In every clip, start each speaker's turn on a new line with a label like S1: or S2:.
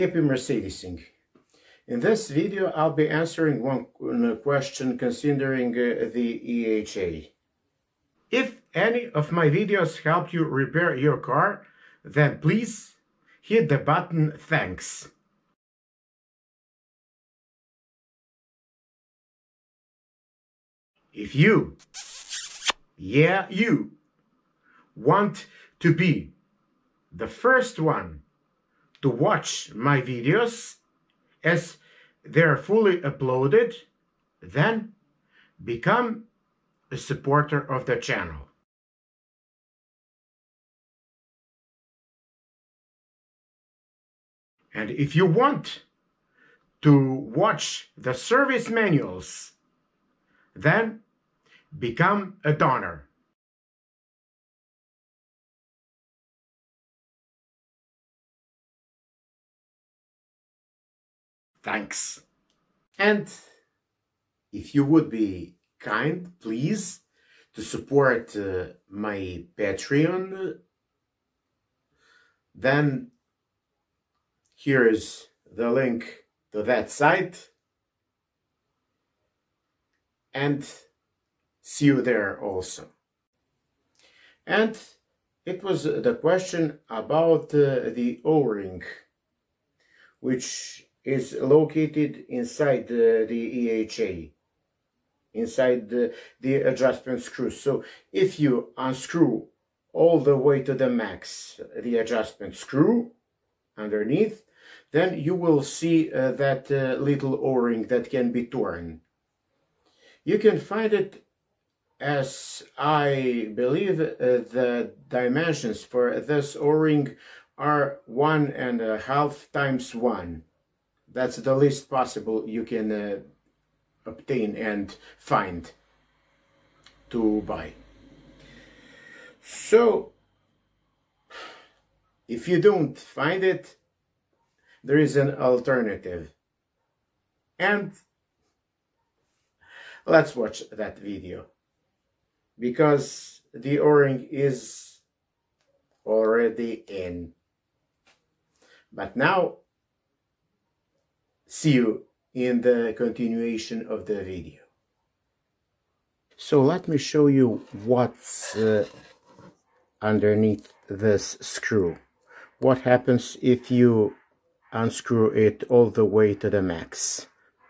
S1: Happy Mercedesing. In this video, I'll be answering one question considering the EHA. If any of my videos help you repair your car, then please hit the button thanks. If you, you, want to be the first one to watch my videos as they're fully uploaded, then become a supporter of the channel. And if you want to watch the service manuals, then become a donor. Thanks. And if you would be kind, please, to support my Patreon, then here is the link to that site, and see you there also. And it was the question about the O-ring, which is located inside the EHA, inside the adjustment screw. So if you unscrew all the way to the max the adjustment screw underneath, then you will see that little O-ring that can be torn. You can find it, as I believe the dimensions for this O-ring are 1.5 times 1. That's the least possible you can obtain and find to buy. So, if you don't find it, there is an alternative. And let's watch that video, because the O-ring is already in. But now, see you in the continuation of the video. So let me show you what's underneath this screw. What happens if you unscrew it all the way to the max?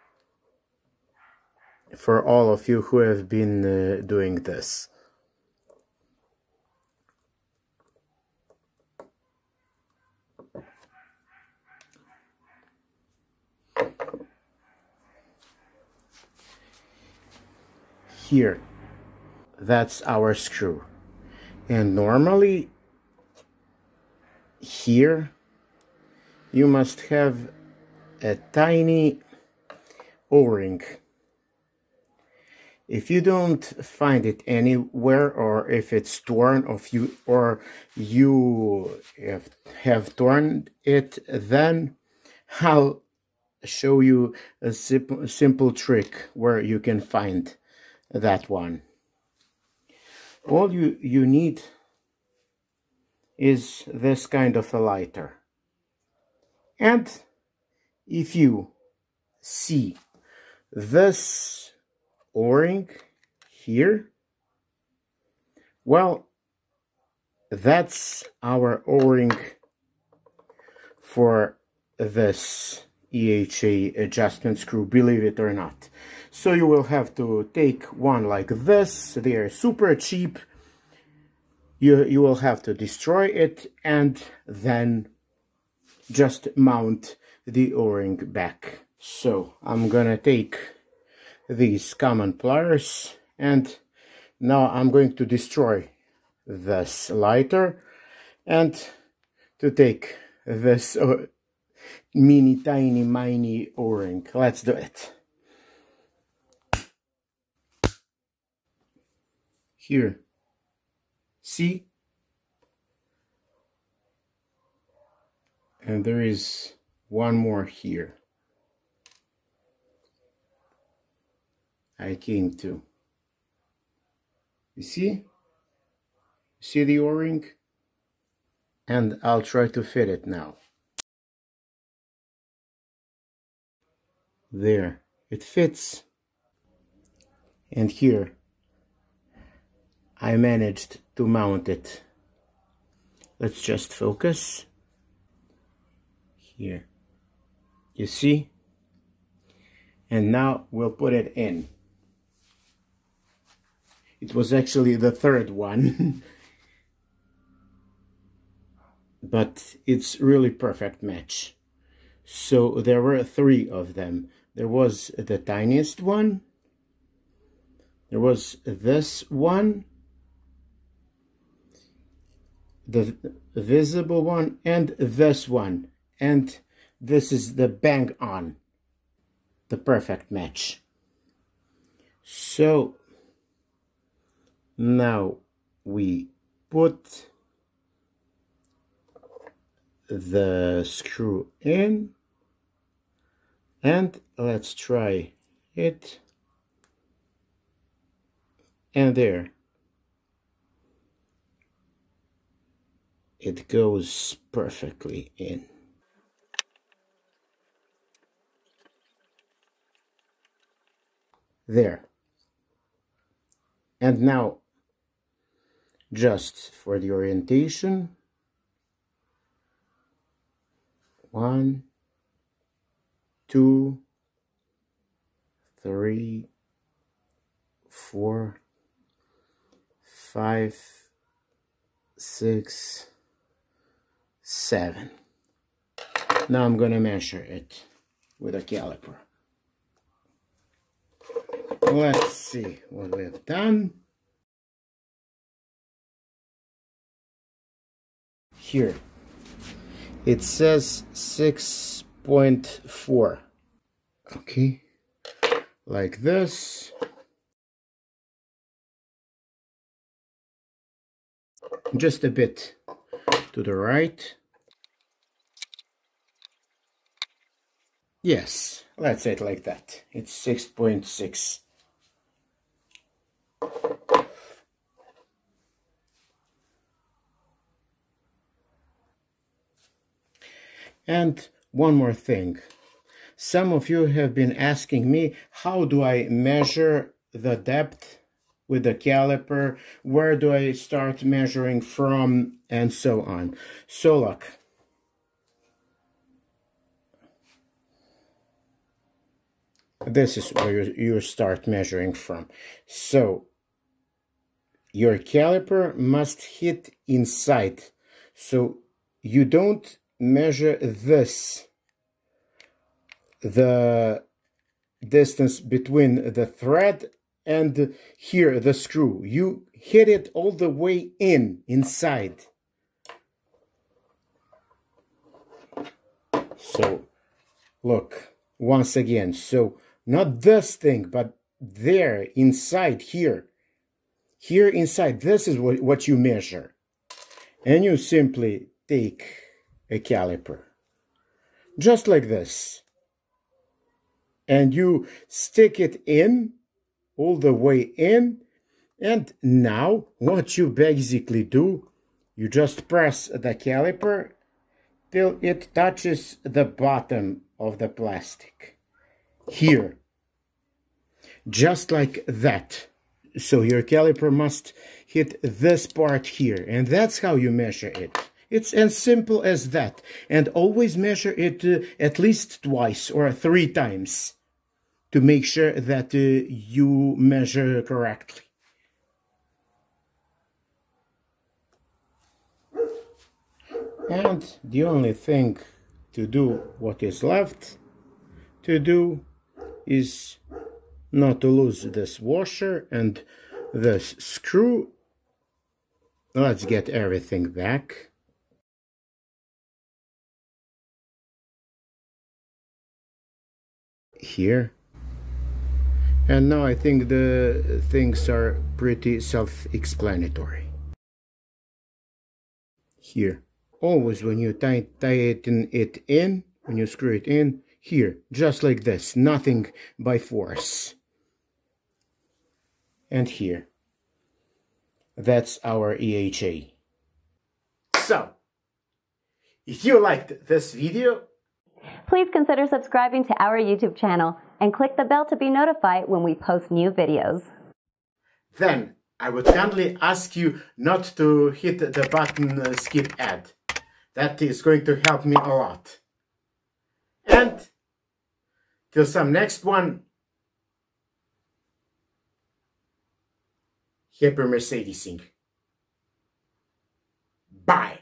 S1: For all of you who have been doing this. Here, that's our screw, and normally here you must have a tiny O-ring. If you don't find it anywhere, or if it's torn, or you have torn it, then I'll show you a simple trick where you can find that one. All you need is this kind of a lighter. And if you see this O-ring here, well, that's our O-ring for this EHA adjustment screw, believe it or not. So you will have to take one like this. They are super cheap. You will have to destroy it and then just mount the O-ring back. So I'm gonna take these common pliers, and now I'm going to destroy this lighter and to take this tiny O-ring. Let's do it. Here, see? And there is one more here. I came to. You see? See the O-ring? And I'll try to fit it now. There, it fits. And here I managed to mount it. Let's just focus. Here, you see? And now we'll put it in. It was actually the third one. But it's really perfect match. So there were 3 of them. There was the tiniest one. There was this one. The visible one and this one. And this is the bang on. The perfect match. So now we put the screw in and let's try it. And there. It goes perfectly in. There. And now, just for the orientation, 1, 2, 3, 4, 5, 6, 7. Now I'm going to measure it with a caliper. Let's see what we've done. Here it says 6.4. Okay, like this. Just a bit to the right. Yes, let's say it like that. It's 6.6. And one more thing. Some of you have been asking me, how do I measure the depth with the caliper? Where do I start measuring from? And so on. So look. This is where you start measuring from. So your caliper must hit inside. So you don't measure this, the distance between the thread and here the screw. You hit it all the way inside. So look, once again, so not this thing, but there, inside, here. Here inside, this is what you measure. And you simply take a caliper. Just like this. And you stick it in, all the way in. And now, what you basically do, you just press the caliper till it touches the bottom of the plastic. Here. Just like that. So your caliper must hit this part here, and that's how you measure it. It's as simple as that. And always measure it at least twice or 3 times to make sure that you measure correctly. And the only thing to do, what is left to do, is not to lose this washer and this screw. Let's get everything back. Here. And now I think the things are pretty self-explanatory. Here. Always when you tighten it in, when you screw it in, here, just like this, nothing by force. And here. That's our EHA. So, if you liked this video,
S2: Please consider subscribing to our YouTube channel and click the bell to be notified when we post new videos.
S1: Then I would kindly ask you not to hit the button skip ad. That is going to help me a lot. And till some next one, happy Mercedesing. Bye.